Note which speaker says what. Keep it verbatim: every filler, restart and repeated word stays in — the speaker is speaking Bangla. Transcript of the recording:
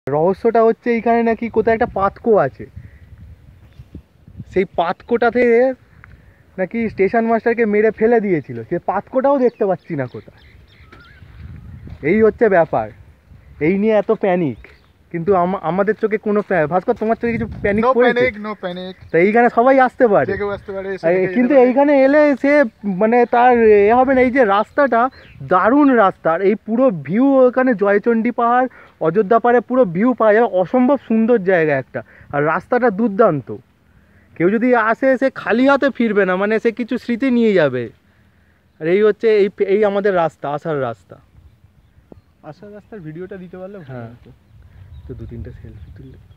Speaker 1: রহস্যটা হচ্ছে এইখানে নাকি কোথায় একটা পাতকো আছে, সেই পাতকোটা থেকে নাকি স্টেশন মাস্টারকে মেরে ফেলে দিয়েছিল, সে পাতকোটাও দেখতে পাচ্ছি না কোথায়। এই হচ্ছে ব্যাপার, এই নিয়ে এত প্যানিক, কিন্তু আমাদের চোখে কোনো ভাস্কর তোমার চোখে কিছু প্যানিক পড়েছে?
Speaker 2: No panic.
Speaker 1: তো এইখানে সবাই আসতে পারে, কিন্তু এইখানে এলে সে মানে তার এ হবে না। এই যে রাস্তাটা দারুণ রাস্তা, আর এই পুরো ভিউ, ওখানে জয়চণ্ডী পাহাড়, অযোধ্যা পাহাড়ে পুরো ভিউ পাওয়া যাবে, অসম্ভব সুন্দর জায়গা একটা, আর রাস্তাটা দুর্দান্ত। কেউ যদি আসে সে খালি হাতে ফিরবে না, মানে সে কিছু স্মৃতি নিয়ে যাবে। আর এই হচ্ছে এই এই আমাদের রাস্তা, আসার রাস্তা। আসার রাস্তার ভিডিওটা দিতে পারলে ভালো হতো, তো দু তিনটা সেলফি তুললে।